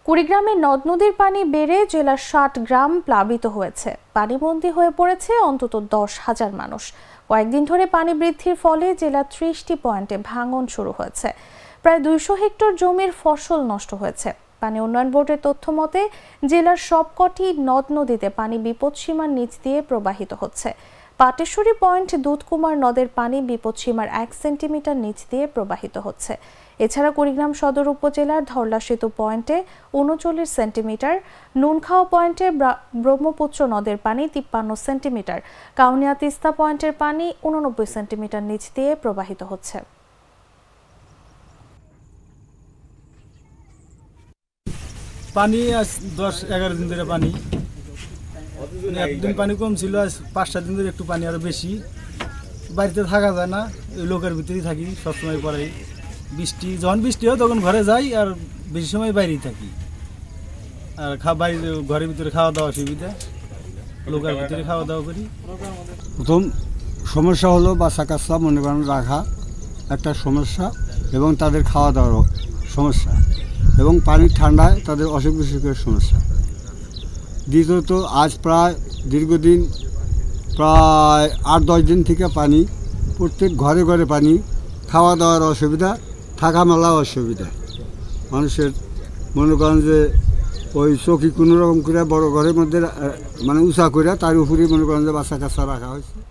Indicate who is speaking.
Speaker 1: কুড়িগ্রামে নদ নদীর পানি বেড়ে জেলার ৬০ গ্রাম প্লাবিত হয়েছে। পানিবন্দী হয়ে পড়েছে অন্তত ১০,০০০ মানুষ। কয়েকদিন ধরে পানি বৃদ্ধির ফলে জেলার ৩০টি পয়েন্টে ভাঙন শুরু হয়েছে। প্রায় ২০০ হেক্টর জমির ফসল নষ্ট হয়েছে। পানি উন্নয়ন বোর্ডের তথ্য মতে জেলার সবকটি নদ নদীতে পানি বিপদসীমার নিচ দিয়ে প্রবাহিত হচ্ছে। পাটেশ্বরী পয়েন্ট দুধকুমার নদের পানি বিপদসীমার ১ সেন্টিমিটার নিচ দিয়ে প্রবাহিত হচ্ছে। এছাড়া কুড়িগ্রাম সদর উপজেলার ধরলা সেতু পয়েন্টে ৩৯ সেন্টিমিটার, নুনখাও পয়েন্টে ব্রহ্মপুত্র নদের পানি ৫৩ সেন্টিমিটার, কাউনিয়া তিস্তা পয়েন্টের পানি ৮৯ সেন্টিমিটার নিচ দিয়ে প্রবাহিত হচ্ছে।
Speaker 2: পানি আজ ১০-১১ দিন ধরে পানি, একদিন পানি কম ছিল, আজ ৫-৭ দিন ধরে একটু পানি আরো বেশি। বাড়িতে থাকা যায় না, ওই লোকের ভিতরেই থাকি সবসময়। পরে বৃষ্টি যখন বৃষ্টি হয় তখন ঘরে যাই, আর বেশি সময় বাইরেই থাকি। আর ঘরের ভিতরে খাওয়া দাওয়া অসুবিধা, লোকের ভিতরে খাওয়া দাওয়া করি।
Speaker 3: প্রথম সমস্যা হলো বাচ্চা কাচ্চা মনে করেন রাখা একটা সমস্যা, এবং তাদের খাওয়া দাওয়ার সমস্যা, এবং পানির ঠান্ডায় তাদের অসুখ বিসুখের সমস্যা। দ্বিতীয়ত আজ প্রায় দীর্ঘদিন, প্রায় ৮-১০ দিন থেকে পানি, প্রত্যেক ঘরে ঘরে পানি, খাওয়া দাওয়ার অসুবিধা, থাকা মেলা অসুবিধা। মানুষের মনে করেন যে ওই চৌকি কোনো রকম করে বড় ঘরের মধ্যে মানে উঁচা করে তার উপরেই মনে করেন যে বাচ্চা কাচ্চা রাখা হয়েছে।